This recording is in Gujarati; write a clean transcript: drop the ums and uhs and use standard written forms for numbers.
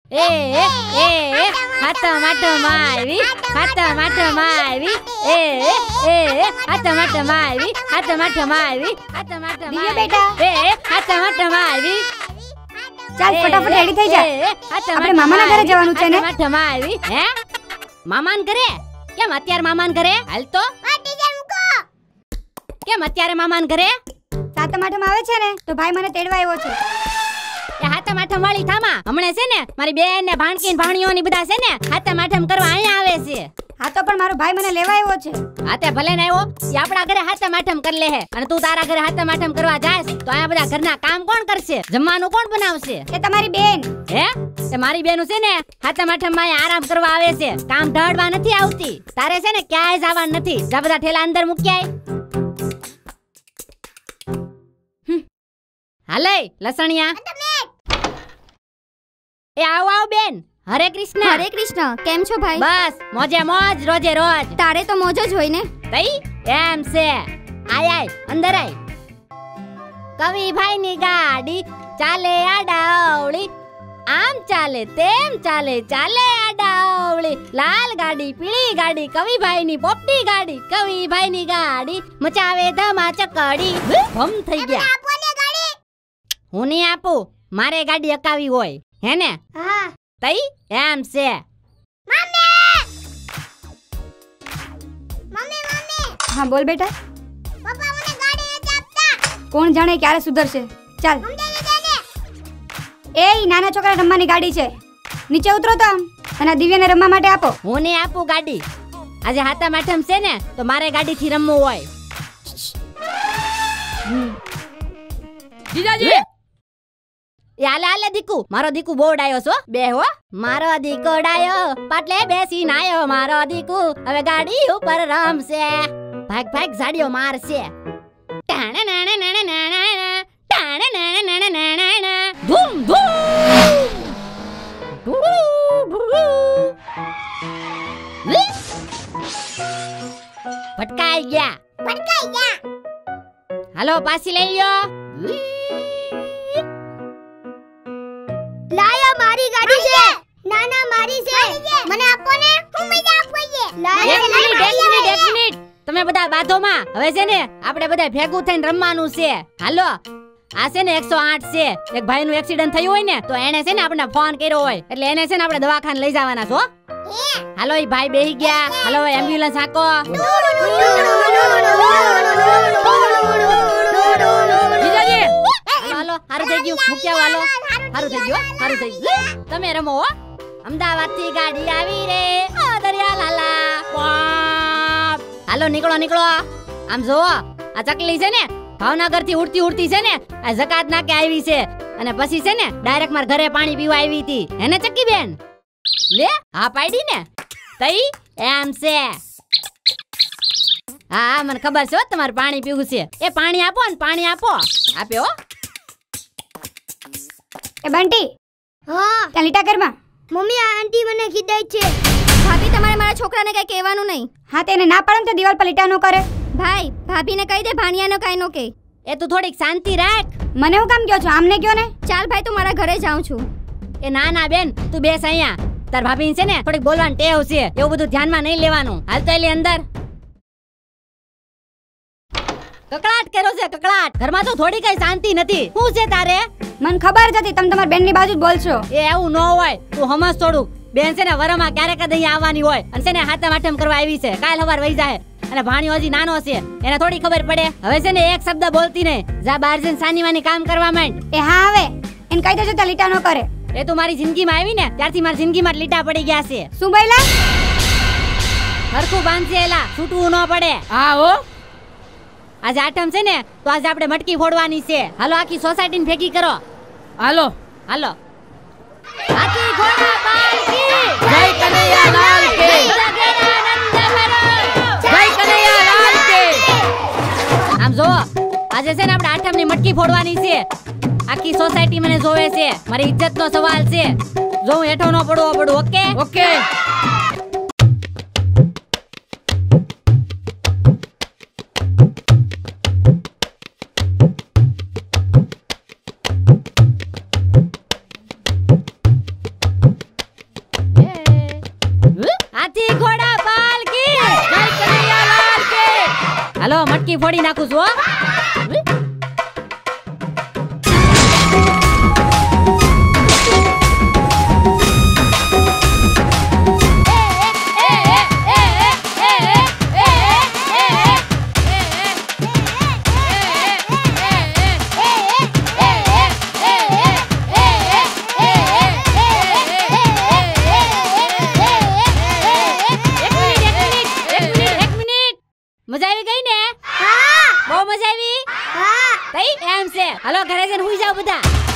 હાથમ હાથમ આવી, હાથમ હાથમ આવી, હાથમ હાથમ આવી, હાથમ હાથમ આવી, હાથમ હાથમ દિવ્યા બેટા, હાથમ હાથમ આવી. ચાલ ફટાફટ રેડી થઈ જા. આપણે મામાના ઘરે જવાનું છે ને? હાથમ આવી. હે મામાન ઘરે? કેમ અત્યારે મામાન ઘરે? હાલ તો કેમ અત્યારે મામાન ઘરે? સાતમ આઠમ આવે છે ને તો ભાઈ મને તેડવા આવ્યો છે. એ હાથમ આઠમ વાળી થામા હમણે છે ને મારી બેન ને ભાણકી ને ભાણિયોની બધા છે ને હાથમ આઠમ કરવા અહીંયા આવે છે. હા તો પણ મારો ભાઈ મને લેવા આવ્યો છે. હા તે ભલે ને આવ્યો, એ આપણા ઘરે હાથમ આઠમ કરી લે હે અને તું તારા ઘરે હાથમ આઠમ કરવા જાસ તો અહીંયા બધા ઘરના કામ કોણ કરશે? જમવાનું કોણ બનાવશે? એ તમારી બેન. હે એ મારી બેનું છે ને હાથમ આઠમ માં આરામ કરવા આવે છે, કામ ઢળવા નથી આવતી. તારે છે ને ક્યાંય જવાનું નથી. જા બધા ઠેલા અંદર મૂકી આય. હાલે લસણિયા. એ આવ આવ બેન. હરે કૃષ્ણ. હરે કૃષ્ણ. કેમ છો ભાઈ? બસ મોજે મોજ, રોજે રોજ. તારે તો મોજ જ હોય ને. તઈ એમ છે. આય આય અંદર આય. કવિભાઈ ની ગાડી ચાલે આડાવળી, આમ ચાલે તેમ ચાલે ચાલે આડાવળી. લાલ ગાડી પીળી ગાડી કવિભાઈ ની પોપટી ગાડી, કવિભાઈ ની ગાડી મચાવે ધમા ચકડી. ભમ થઈ ગયા. હું નહીં આપું, મારે ગાડી અકાવી હોય હે ને? હા. તઈ એમ છે. હા બોલ બેટા. કોણ જાણે ક્યારે સુધરશે. ચાલ. એ નાના છોકરા રમવાની ગાડી છે, નીચે ઉતરો તો આમ અને દિવ્યાને રમવા માટે આપો. હું નહીં આપું ગાડી. આજે હાથમ આઠમ છે ને તો મારે ગાડી થી રમવું હોય. જીજાજી એ હાલે હાલે દીકુ. મારો દીકુ બહુ ડાયો છો. બે હો મારો દીકો ડાયો પાટલે બેસી નાયો. મારો દીકુ હવે ગાડી ઉપર રમશે. ભાગ ભાગ ઝાડીઓ મારશે. ધૂમ ધૂમ. ભટકાઈ ગયા. હાલો પાછી લઈ લ્યો. લાયા મારી ગાડી છે. ના ના મારી છે. મને આપો ને. હું મજા આપું. લાયા એક મિનિટ. તમે બધા બાધોમાં. હવે છે ને આપણે બધા ભેગું થઈને રમવાનું છે. હાલો આ છે ને 108 છે. એક ભાઈ નું એક્સિડન્ટ થયું હોય ને તો એને છે ને આપણે ફોન કર્યો હોય એટલે એને છે ને આપણે દવાખાને લઈ જવાના છો. હાલો ઈ ભાઈ બેહી ગયા. હાલો એમ્બ્યુલન્સ હાકો. જીજાજી હાલો હારું થઈ ગયું. મૂક્યા હાલો. હારું થઈ ગયું. હારું થઈ ગયું. તમે રમો હો. અમદાવાદ થી ગાડી આવી રે ઓ દરિયા લાલા. હાલો નીકળો નીકળો. આમ જો આ ચકલી છે ને ભાવનગર થી ઉડતી છે ને આ જકાત નાકે આવી છે અને પછી છે ને ડાયરેક્ટ માર ઘરે પાણી પીવા આવી હતી. એને ચકી બેન લે હા પાડી ને. તઈ એમ છે. હા મને ખબર છે તમારે પાણી પીવું છે. એ પાણી આપો ને પાણી આપો. આપ્યો. એ બંટી. હા ત્યાં લીટા ઘરમાં. મમ્મી આ આંટી મને ખીજાય છે. ભાભી તમારે મારા છોકરાને કઈ કહેવાનું નહીં. હા તેને ના પાડે તો દિવાલ પર લીટા નો કરે. ભાઈ ભાભીને કહી દે ભાણિયાનો કાઈ નો કે. એ તું થોડીક શાંતિ રાખ. મને હું કામ કહો છો? આમને કયો ને. ચાલ ભાઈ તું મારા ઘરે જાઉં છું. એ ના ના બેન તું બેસ અહીંયા. તાર ભાભી છે ને થોડીક બોલવાની ટેવ છે. એવું બધું ધ્યાનમાં નહીં લેવાનું. હાલ તો એલી અંદર. કકળાટ કર્યો છે કકળાટ. ઘરમાં તો થોડી કઈ શાંતિ નથી. શું છે તારે? મને ખબર જ હતી તમે તમારી બેનની બાજુ જ બોલશો. એ એવું ન હોય. તું સમજ થોડું. બેન છે ને વરમાં ક્યારેક જ અહીંયા આવવાની હોય અને છે ને હાથમ આઠમ કરવા આવી છે. કાલ સવાર વહી જાય અને ભાણિયો હજી નાનો છે એને થોડી ખબર પડે. હવે છે ને એક શબ્દ બોલતી નહીં. જા બહાર જઈને સાનીમાની કામ કરવા માંડ. એ હા આવે એને કહી દેજો તો લીટા નો કરે. એ તું મારી જિંદગીમાં આવી ને ત્યારથી મારી જિંદગીમાં લીટા પડી ગયા છે. શું બોલ્યા? હરખું બાંધશે એલા છૂટવું ન પડે. હા હો. આજે આઠમ છે ને તો આજે આપણે મટકી ફોડવાની છે. હાલો આખી સોસાયટીને ભેગી કરો. હાલો હાલો. હાથી ઘોડા પાલકી જય કનૈયા લાલ કે. જય કનૈયા લાલ કે. આમ જો આજે છે ને આપણે આઠમની મટકી ફોડવાની છે. આખી સોસાયટી મને જોવે છે. મારી ઇજ્જતનો સવાલ છે. જો હું હેઠો ન પડું. Okay okay. મટકી ફોડી નાખું છું હો. મજા આવી ગઈ ને? હા બહુ મજા આવી. હા તઈ એમ છે. હાલો ઘરે જઈને હુઈ જાવ બધા.